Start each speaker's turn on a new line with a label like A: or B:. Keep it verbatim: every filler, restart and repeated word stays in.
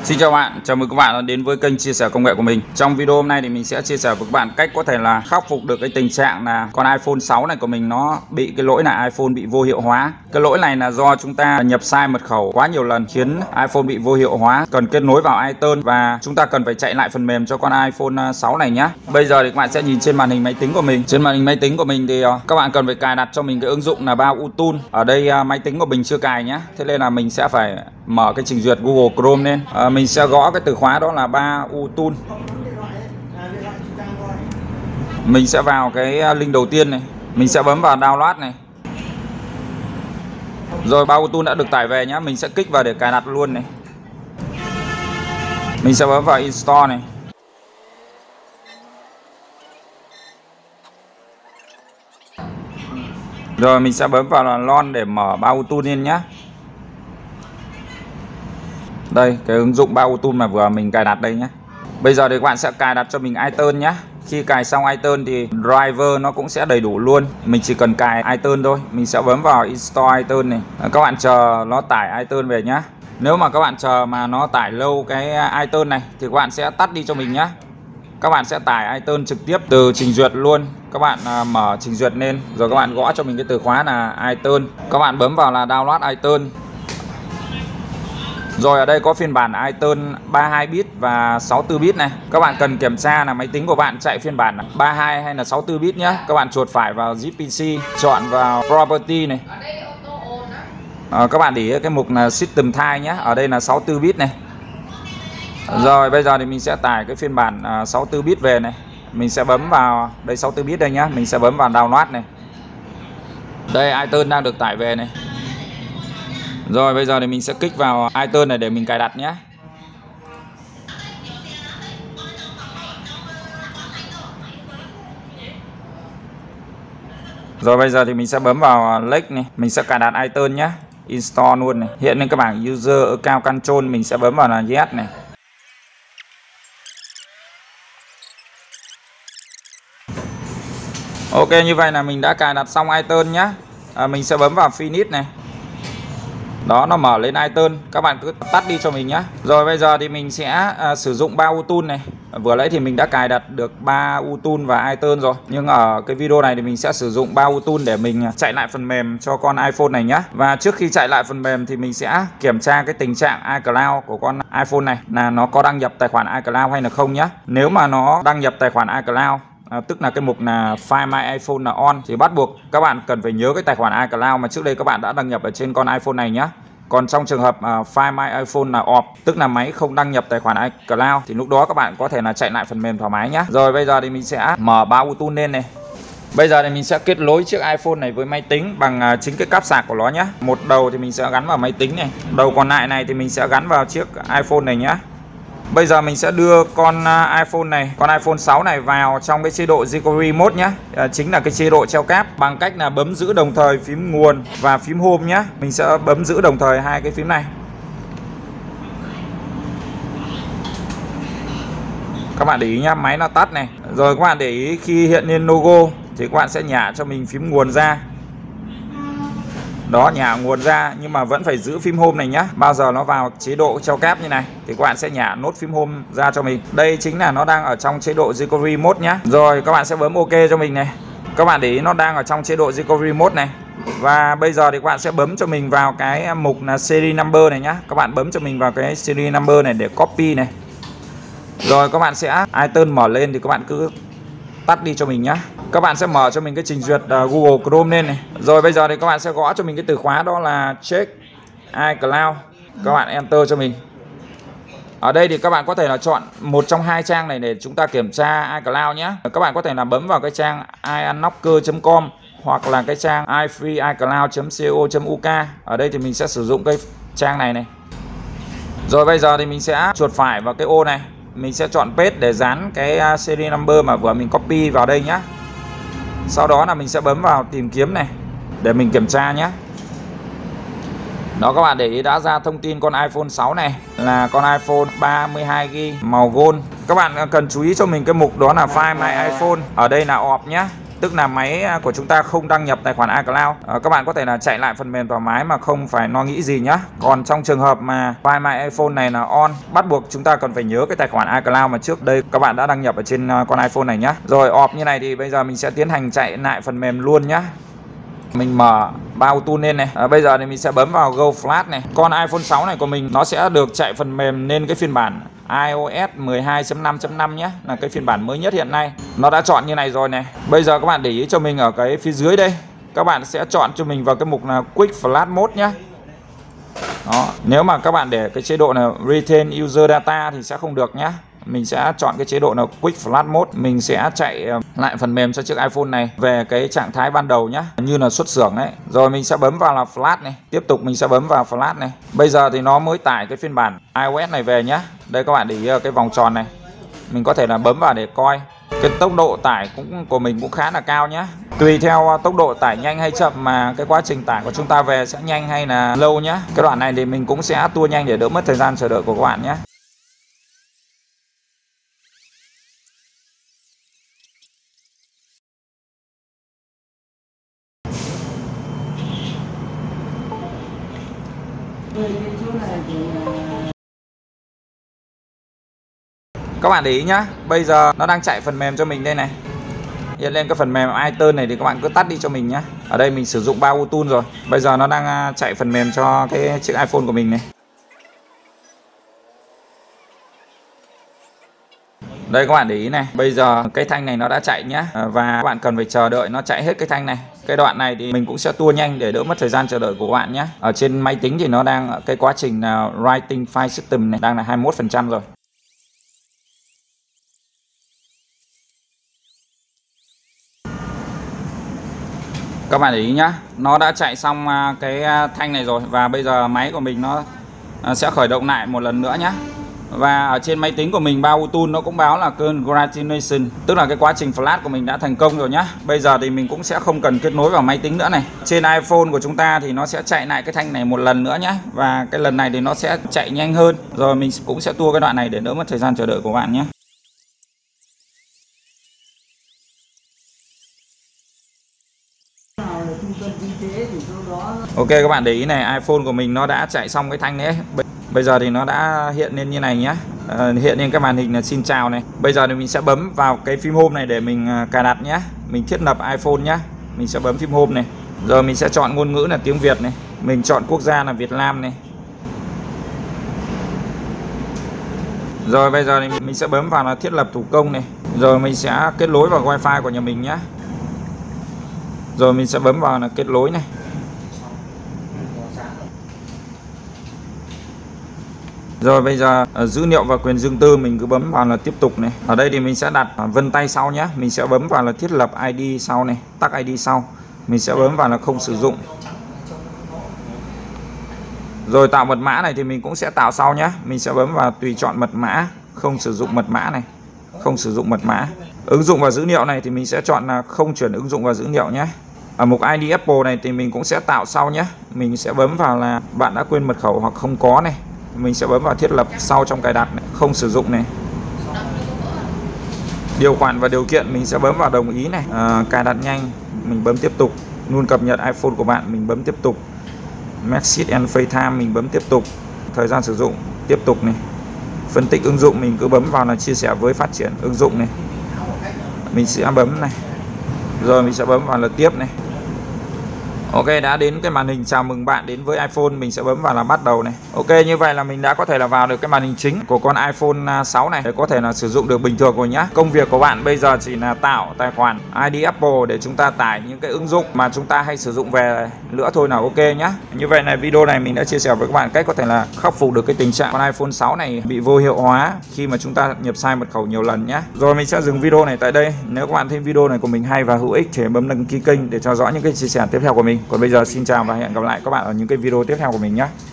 A: Xin chào bạn, chào mừng các bạn đến với kênh chia sẻ công nghệ của mình. Trong video hôm nay thì mình sẽ chia sẻ với các bạn cách có thể là khắc phục được cái tình trạng là con iPhone sáu này của mình nó bị cái lỗi là iPhone bị vô hiệu hóa. Cái lỗi này là do chúng ta nhập sai mật khẩu quá nhiều lần khiến iPhone bị vô hiệu hóa, cần kết nối vào iTunes và chúng ta cần phải chạy lại phần mềm cho con iPhone sáu này nhé. Bây giờ thì các bạn sẽ nhìn trên màn hình máy tính của mình. Trên màn hình máy tính của mình thì các bạn cần phải cài đặt cho mình cái ứng dụng là Bao Tool. Ở đây máy tính của mình chưa cài nhé. Thế nên là mình sẽ phải mở cái trình duyệt Google Chrome lên. À, mình sẽ gõ cái từ khóa đó là Bao Tool. Mình sẽ vào cái link đầu tiên này, mình sẽ bấm vào download này. Rồi Bao Tool đã được tải về nhé, mình sẽ kích vào để cài đặt luôn này. Mình sẽ bấm vào install này. Rồi mình sẽ bấm vào là launch để mở Bao Tool lên nhé. Đây, cái ứng dụng Bao Tool mà vừa mình cài đặt đây nhé. Bây giờ thì các bạn sẽ cài đặt cho mình iTunes nhé. Khi cài xong iTunes thì driver nó cũng sẽ đầy đủ luôn. Mình chỉ cần cài iTunes thôi. Mình sẽ bấm vào install iTunes này. Các bạn chờ nó tải iTunes về nhé. Nếu mà các bạn chờ mà nó tải lâu cái iTunes này thì các bạn sẽ tắt đi cho mình nhé. Các bạn sẽ tải iTunes trực tiếp từ trình duyệt luôn. Các bạn à, mở trình duyệt lên, rồi các bạn gõ cho mình cái từ khóa là iTunes. Các bạn bấm vào là download iTunes. Rồi ở đây có phiên bản iTunes ba mươi hai bit và sáu mươi tư bit này. Các bạn cần kiểm tra là máy tính của bạn chạy phiên bản ba mươi hai hay là sáu mươi tư bit nhé. Các bạn chuột phải vào zip pê xê, chọn vào Property này. À, các bạn để ý cái mục là System Type nhé. Ở đây là sáu mươi tư bit này. Rồi bây giờ thì mình sẽ tải cái phiên bản uh, sáu mươi tư bit về này. Mình sẽ bấm vào đây sáu mươi tư bit đây nhá. Mình sẽ bấm vào download này. Đây iTunes đang được tải về này. Rồi bây giờ thì mình sẽ kích vào iTunes này để mình cài đặt nhé. Rồi bây giờ thì mình sẽ bấm vào link này, mình sẽ cài đặt iTunes nhé. Install luôn này. Hiện lên các bảng User Account Control mình sẽ bấm vào là Yes này. Ok, như vậy là mình đã cài đặt xong iTunes nhé. À, mình sẽ bấm vào Finish này. Đó, nó mở lên iTunes. Các bạn cứ tắt đi cho mình nhé. Rồi bây giờ thì mình sẽ à, sử dụng Bao Tool này. Vừa nãy thì mình đã cài đặt được Bao Tool và iTunes rồi. Nhưng ở cái video này thì mình sẽ sử dụng Bao Tool để mình chạy lại phần mềm cho con iPhone này nhé. Và trước khi chạy lại phần mềm thì mình sẽ kiểm tra cái tình trạng iCloud của con iPhone này, là nó có đăng nhập tài khoản iCloud hay là không nhé. Nếu mà nó đăng nhập tài khoản iCloud, À, tức là cái mục là Find My iPhone là on, thì bắt buộc các bạn cần phải nhớ cái tài khoản iCloud mà trước đây các bạn đã đăng nhập ở trên con iPhone này nhé. Còn trong trường hợp uh, Find My iPhone là off, tức là máy không đăng nhập tài khoản iCloud, thì lúc đó các bạn có thể là chạy lại phần mềm thoải mái nhé. Rồi bây giờ thì mình sẽ mở Bao Tool lên này. Bây giờ thì mình sẽ kết nối chiếc iPhone này với máy tính bằng uh, chính cái cáp sạc của nó nhé. Một đầu thì mình sẽ gắn vào máy tính này, đầu còn lại này thì mình sẽ gắn vào chiếc iPhone này nhé. Bây giờ mình sẽ đưa con iPhone này, con iPhone sáu này vào trong cái chế độ Recovery Mode nhé. À, chính là cái chế độ treo cáp, bằng cách là bấm giữ đồng thời phím nguồn và phím Home nhé. Mình sẽ bấm giữ đồng thời hai cái phím này. Các bạn để ý nhá, máy nó tắt này. Rồi các bạn để ý khi hiện lên logo thì các bạn sẽ nhả cho mình phím nguồn ra. Đó, nhả nguồn ra nhưng mà vẫn phải giữ phím Home này nhá. Bao giờ nó vào chế độ treo cáp như này thì các bạn sẽ nhả nốt phím Home ra cho mình. Đây chính là nó đang ở trong chế độ Recovery Mode nhá. Rồi các bạn sẽ bấm OK cho mình này. Các bạn để ý nó đang ở trong chế độ Recovery Mode này. Và bây giờ thì các bạn sẽ bấm cho mình vào cái mục là Series Number này nhá. Các bạn bấm cho mình vào cái Series Number này để copy này. Rồi các bạn sẽ iTunes mở lên thì các bạn cứ tắt đi cho mình nhá. Các bạn sẽ mở cho mình cái trình duyệt uh, Google Chrome lên này. Rồi bây giờ thì các bạn sẽ gõ cho mình cái từ khóa đó là check iCloud. Các bạn enter cho mình. Ở đây thì các bạn có thể là chọn một trong hai trang này để chúng ta kiểm tra iCloud nhé. Các bạn có thể là bấm vào cái trang i unlocker chấm com hoặc là cái trang i free icloud chấm co chấm uk. Ở đây thì mình sẽ sử dụng cái trang này này. Rồi bây giờ thì mình sẽ chuột phải vào cái ô này. Mình sẽ chọn paste để dán cái series number mà vừa mình copy vào đây nhé. Sau đó là mình sẽ bấm vào tìm kiếm này để mình kiểm tra nhé. Đó, các bạn để ý đã ra thông tin con iPhone sáu này là con iPhone ba mươi hai gi ga bai màu gold. Các bạn cần chú ý cho mình cái mục đó là Find My iPhone. Ở đây là off nhé. tức là máy của chúng ta không đăng nhập tài khoản iCloud. À, các bạn có thể là chạy lại phần mềm thoải mái mà không phải lo nghĩ gì nhá. Còn trong trường hợp mà Find My iPhone này là on, bắt buộc chúng ta cần phải nhớ cái tài khoản iCloud mà trước đây các bạn đã đăng nhập ở trên con iPhone này nhá. Rồi off như này thì bây giờ mình sẽ tiến hành chạy lại phần mềm luôn nhá. Mình mở Auto lên này. À, bây giờ thì mình sẽ bấm vào Go Flash này. Con iPhone sáu này của mình nó sẽ được chạy phần mềm lên cái phiên bản iOS mười hai chấm năm chấm năm nhé, là cái phiên bản mới nhất hiện nay. Nó đã chọn như này rồi này. Bây giờ các bạn để ý cho mình ở cái phía dưới đây, các bạn sẽ chọn cho mình vào cái mục là Quick Flash Mode nhé. Đó, nếu mà các bạn để cái chế độ là Retain User Data thì sẽ không được nhé. Mình sẽ chọn cái chế độ là Quick Flash Mode. Mình sẽ chạy lại phần mềm cho chiếc iPhone này về cái trạng thái ban đầu nhé, như là xuất xưởng đấy. Rồi mình sẽ bấm vào là Flash này. Tiếp tục mình sẽ bấm vào Flash này. Bây giờ thì nó mới tải cái phiên bản iOS này về nhé. Đây các bạn để ý cái vòng tròn này. Mình có thể là bấm vào để coi. Cái tốc độ tải cũng của mình cũng khá là cao nhé. Tùy theo tốc độ tải nhanh hay chậm mà cái quá trình tải của chúng ta về sẽ nhanh hay là lâu nhé. Cái đoạn này thì mình cũng sẽ tua nhanh để đỡ mất thời gian chờ đợi của các bạn nhé. Các bạn để ý nhá, bây giờ nó đang chạy phần mềm cho mình đây này. Hiện lên cái phần mềm iTunes này thì các bạn cứ tắt đi cho mình nhé. Ở đây mình sử dụng Bao Tool rồi. Bây giờ nó đang chạy phần mềm cho cái chiếc iPhone của mình này. Đây các bạn để ý này, bây giờ cái thanh này nó đã chạy nhá. Và các bạn cần phải chờ đợi nó chạy hết cái thanh này. Cái đoạn này thì mình cũng sẽ tua nhanh để đỡ mất thời gian chờ đợi của các bạn nhé. Ở trên máy tính thì nó đang cái quá trình Writing File System này đang là hai mươi mốt phần trăm rồi. Các bạn để ý nhá, nó đã chạy xong cái thanh này rồi. Và bây giờ máy của mình nó sẽ khởi động lại một lần nữa nhé. Và ở trên máy tính của mình Bao Tool nó cũng báo là congratulations, tức là cái quá trình flash của mình đã thành công rồi nhá. Bây giờ thì mình cũng sẽ không cần kết nối vào máy tính nữa này. Trên iPhone của chúng ta thì nó sẽ chạy lại cái thanh này một lần nữa nhé. Và cái lần này thì nó sẽ chạy nhanh hơn. Rồi mình cũng sẽ tua cái đoạn này để đỡ mất thời gian chờ đợi của bạn nhé. Ok các bạn để ý này, iPhone của mình nó đã chạy xong cái thanh đấy. Bây giờ thì nó đã hiện lên như này nhé. À, hiện lên cái màn hình là xin chào này. Bây giờ thì mình sẽ bấm vào cái phím home này để mình cài đặt nhé. Mình thiết lập iPhone nhé. Mình sẽ bấm phím home này. Rồi mình sẽ chọn ngôn ngữ là tiếng Việt này. Mình chọn quốc gia là Việt Nam này. Rồi bây giờ thì mình sẽ bấm vào là thiết lập thủ công này. Rồi mình sẽ kết nối vào Wi-Fi của nhà mình nhé. Rồi mình sẽ bấm vào là kết nối này. Rồi bây giờ dữ liệu và quyền riêng tư mình cứ bấm vào là tiếp tục này. Ở đây thì mình sẽ đặt vân tay sau nhé. Mình sẽ bấm vào là thiết lập i đê sau này, tắt i đê sau. Mình sẽ bấm vào là không sử dụng. Rồi tạo mật mã này thì mình cũng sẽ tạo sau nhé. Mình sẽ bấm vào tùy chọn mật mã, không sử dụng mật mã này, không sử dụng mật mã. Ứng dụng và dữ liệu này thì mình sẽ chọn là không chuyển ứng dụng và dữ liệu nhé. Ở mục i đê Apple này thì mình cũng sẽ tạo sau nhé. Mình sẽ bấm vào là bạn đã quên mật khẩu hoặc không có này. Mình sẽ bấm vào thiết lập sau trong cài đặt này, không sử dụng này. Điều khoản và điều kiện mình sẽ bấm vào đồng ý này. À, cài đặt nhanh, mình bấm tiếp tục. Luôn cập nhật iPhone của bạn, mình bấm tiếp tục. Message and FaceTime mình bấm tiếp tục. Thời gian sử dụng tiếp tục này. Phân tích ứng dụng mình cứ bấm vào là chia sẻ với phát triển ứng dụng này. Mình sẽ bấm này. Rồi mình sẽ bấm vào là tiếp này. Ok, đã đến cái màn hình chào mừng bạn đến với iPhone, mình sẽ bấm vào là bắt đầu này. Ok, như vậy là mình đã có thể là vào được cái màn hình chính của con iPhone sáu này để có thể là sử dụng được bình thường rồi nhá. Công việc của bạn bây giờ chỉ là tạo tài khoản i đê Apple để chúng ta tải những cái ứng dụng mà chúng ta hay sử dụng về nữa thôi là ok nhá. Như vậy này, video này mình đã chia sẻ với các bạn cách có thể là khắc phục được cái tình trạng con iPhone sáu này bị vô hiệu hóa khi mà chúng ta nhập sai mật khẩu nhiều lần nhá. Rồi mình sẽ dừng video này tại đây. Nếu các bạn thấy video này của mình hay và hữu ích thì bấm đăng ký kênh để theo dõi những cái chia sẻ tiếp theo của mình. Còn bây giờ xin chào và hẹn gặp lại các bạn ở những cái video tiếp theo của mình nhé.